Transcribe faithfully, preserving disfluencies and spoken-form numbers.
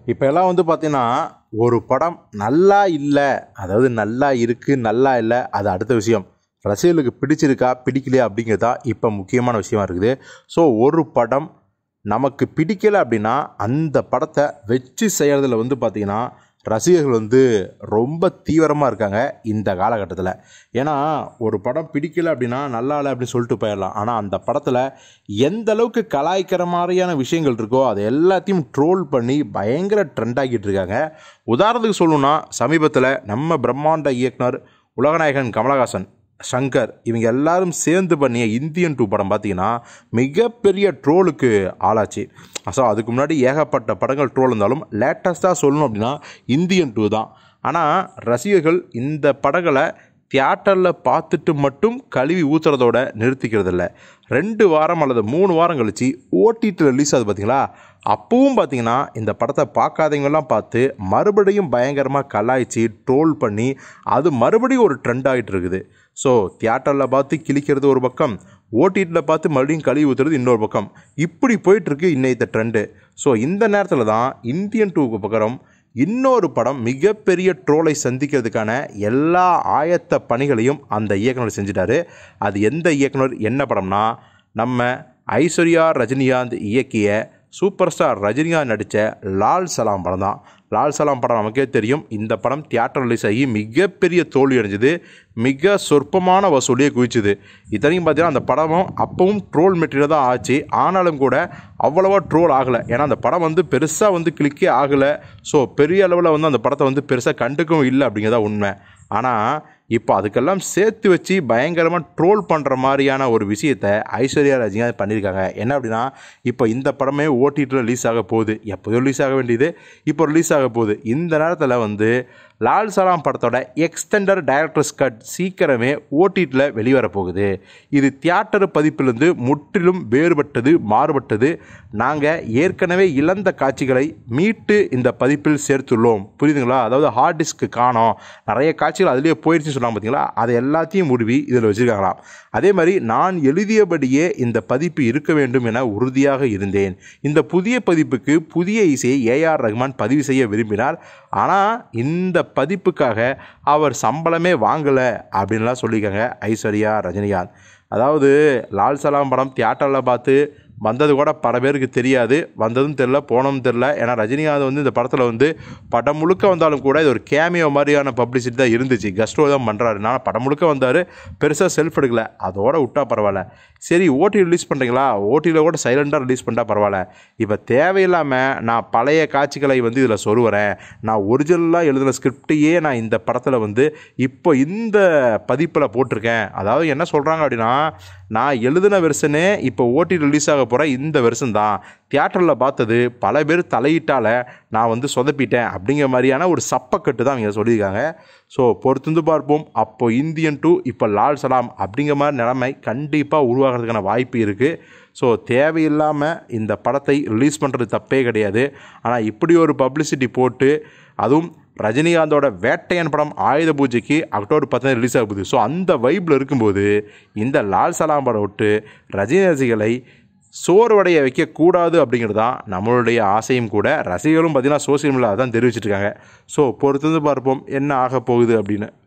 இப்போ எல்லாம் வந்து பார்த்தீங்கன்னா ஒரு படம் நல்லா இல்லை, அதாவது நல்லா இருக்குது நல்லா இல்லை, அது அடுத்த விஷயம். ரசிகர்களுக்கு பிடிச்சிருக்கா பிடிக்கலையா அப்படிங்கிறது தான் இப்போ முக்கியமான விஷயமா இருக்குது. ஸோ ஒரு படம் நமக்கு பிடிக்கலை அப்படின்னா அந்த படத்தை வச்சு செய்கிறதுல வந்து பார்த்திங்கன்னா ரசிகர்கள் வந்து ரொம்ப தீவிரமாக இருக்காங்க இந்த காலகட்டத்தில். ஏன்னா ஒரு படம் பிடிக்கலை அப்படின்னா நல்லா இல்லை அப்படின்னு சொல்லிட்டு போயிடலாம். ஆனால் அந்த படத்தில் எந்த அளவுக்கு கலாய்க்கிற மாதிரியான விஷயங்கள் இருக்கோ அது எல்லாத்தையும் ட்ரோல் பண்ணி பயங்கர ட்ரெண்ட் ஆகிட்டு இருக்காங்க. உதாரணத்துக்கு சொல்லணும்னா சமீபத்தில் நம்ம பிரம்மாண்ட இயக்குனர் உலகநாயகன் கமலஹாசன், சங்கர் இவங்க எல்லாரும் சேர்ந்து பண்ணிய இந்தியன் டூ படம் பார்த்திங்கன்னா மிகப்பெரிய ட்ரோலுக்கு ஆளாச்சு. ஸோ அதுக்கு முன்னாடி ஏகப்பட்ட படங்கள் ட்ரோல் இருந்தாலும் லேட்டஸ்ட்டாக சொல்லணும் அப்படின்னா இந்தியன் டூ தான். ஆனால் ரசிகர்கள் இந்த படங்களை தியேட்டரில் பார்த்துட்டு மட்டும் கழுவி ஊற்றுறதோட நிறுத்திக்கிறது இல்லை. ரெண்டு வாரம் அல்லது மூணு வாரம் கழித்து ஓடிடியில் ரிலீஸ் ஆகுது பார்த்திங்களா, அப்பவும் பார்த்திங்கன்னா இந்த படத்தை பார்க்காதவங்கெல்லாம் பார்த்து மறுபடியும் பயங்கரமாக கலாய்ச்சி ட்ரோல் பண்ணி அது மறுபடியும் ஒரு ட்ரெண்ட் ஆகிட்டு இருக்குது. ஸோ தியேட்டரில் பார்த்து கிழிக்கிறது ஒரு பக்கம், ஓடிடியில் பார்த்து மறுபடியும் கழுவி ஊற்றுறது இன்னொரு பக்கம், இப்படி போயிட்டுருக்கு இன்னைத்த ட்ரெண்டு. ஸோ இந்த நேரத்தில் தான் இந்தியன் டூக்கு பக்கம் இன்னொரு படம் மிகப்பெரிய ட்ரோலை சந்திக்கிறதுக்கான எல்லா ஆயத்த பணிகளையும் அந்த இயக்குனர் செஞ்சிட்டாரு. அது எந்த இயக்குனர் என்ன படம்னா நம்ம ஐஸ்வர்யா ரஜினிகாந்த் இயக்கிய சூப்பர் ஸ்டார் ரஜினிகாந்த் நடித்த லால் சலாம் படம் தான். லால் சலாம் படம் நமக்கே தெரியும். இந்த படம் தியேட்டர் ரிலீஸ் ஆகி மிகப்பெரிய தோல்வி அடைஞ்சது, மிக சொற்பமான வசூலியை குவிச்சுது. இத்தனையும் பார்த்தீங்கன்னா அந்த படமும் அப்பவும் ட்ரோல் மெட்டீரியல் தான் ஆச்சு. ஆனாலும் கூட அவ்வளோவா ட்ரோல் ஆகலை. ஏன்னா அந்த படம் வந்து பெருசாக வந்து கிளிக்கே ஆகலை. ஸோ பெரிய அளவில் வந்து அந்த படத்தை வந்து பெருசாக கண்டுக்கவும் இல்லை அப்படிங்கிறதா உண்மை. ஆனால் இப்போ அதுக்கெல்லாம் சேர்த்து வச்சு பயங்கரமாக ட்ரோல் பண்ணுற மாதிரியான ஒரு விஷயத்தை ஐஸ்வர்யா ரஜினிகாந்த் பண்ணியிருக்காங்க. என்ன அப்படின்னா இப்போ இந்த படமே ஓடிடியில் ரிலீஸ் ஆக போகுது. எப்போதும் ரிலீஸ் ஆக வேண்டியது இப்போ ரிலீஸ் ஆக போகுது. இந்த நேரத்தில் வந்து லால் சலாம் படத்தோட எக்ஸ்டெண்டர் டைரக்டர்ஸ் கட் சீக்கிரமே ஓடிடியில் வெளிவர போகுது. இது தியேட்டர் பதிப்பிலிருந்து முற்றிலும் வேறுபட்டது, மாறுபட்டது. நாங்கள் ஏற்கனவே இழந்த காட்சிகளை மீட்டு இந்த பதிப்பில் சேர்த்துள்ளோம். புரியுதுங்களா? அதாவது ஹார்ட் டிஸ்க்கு காணோம், நிறைய காட்சிகள் அதிலேயே போயிடுச்சுன்னு சொன்னாங்க பார்த்தீங்களா, அதை எல்லாத்தையும் முடிவி இதில் வச்சுருக்காங்களாம். அதே மாதிரி நான் எழுதியபடியே இந்த பதிப்பு இருக்க வேண்டும் என உறுதியாக இருந்தேன். இந்த புதிய பதிப்புக்கு புதிய இசையை ஏ ஆர் ரஹ்மான் பதிவு செய்ய விரும்பினார். ஆனால் இந்த பதிப்புக்காக அவர் சம்பளமே வாங்கலை அப்படின்லாம் சொல்லியிருக்காங்க ஐஸ்வர்யா ரஜினிகாந்த். அதாவது லால் சலாம் படம் தியேட்டரில் பார்த்து வந்தது கூட பல பேருக்கு தெரியாது, வந்ததும் தெரில போனதும் தெரில. ஏன்னா ரஜினிகாந்த் வந்து இந்த படத்தில் வந்து படம் முழுக்க வந்தாலும் கூட இது ஒரு கேமியோ மாதிரியான பப்ளிசிட்டி தான் இருந்துச்சு. கஸ்டோ தான் பண்ணுறாரு. நான் படம் முழுக்க வந்தார், பெருசாக செல்ஃப் எடுக்கல, அதோட விட்டா பரவாயில்ல. சரி ஓடி ரிலீஸ் பண்ணுறீங்களா, ஓடியில் கூட சைலண்டாக ரிலீஸ் பண்ணிட்டா பரவாயில்ல. இப்போ தேவையில்லாமல் நான் பழைய காட்சிகளை வந்து இதில் சொல்லுவேன், நான் ஒரிஜினலாக எழுதின ஸ்கிரிப்டையே நான் இந்த படத்தில் வந்து இப்போ இந்த பதிப்பில் போட்டிருக்கேன். அதாவது என்ன சொல்கிறாங்க அப்படின்னா, நான் எழுதின வெர்ஷனே இப்போ ஓடி ரிலீஸ் ஆக போகிற இந்த வெர்ஷன் தான், தியேட்டரில் பார்த்தது பல பேர் தலையிட்டால் நான் வந்து சொதப்பிட்டேன் அப்படிங்கிற மாதிரியான ஒரு சப்பக்கட்டு தான் அவங்க சொல்லியிருக்காங்க. ஸோ பொறுத்திருந்து பார்ப்போம். அப்போது இந்தியன் டூ இப்போ லால் சலாம் அப்படிங்கிற மாதிரி நிலைமை கண்டிப்பாக உருவாகிறதுக்கான வாய்ப்பு இருக்குது. ஸோ தேவையில்லாமல் இந்த படத்தை ரிலீஸ் பண்ணுறது தப்பே கிடையாது. ஆனால் இப்படி ஒரு பப்ளிசிட்டி போட்டு, அதுவும் ரஜினிகாந்தோட வேட்டையன் படம் ஆயுத பூஜைக்கு அக்டோபர் பத்தாம் ரிலீஸ் ஆகுது. ஸோ அந்த வைப்பில் இருக்கும்போது இந்த லால் சலாம் படம் விட்டு ரஜினி ரசிகளை சோர்வடைய வைக்கக்கூடாது அப்படிங்கிறது தான் நம்மளுடைய ஆசையும் கூட. ரசிகர்களும் பார்த்திங்கன்னா சோசியல் மீடியாவில் தான் தெரிவிச்சிட்ருக்காங்க. ஸோ பொறுத்து பார்ப்போம் என்ன ஆக போகுது அப்படின்னு.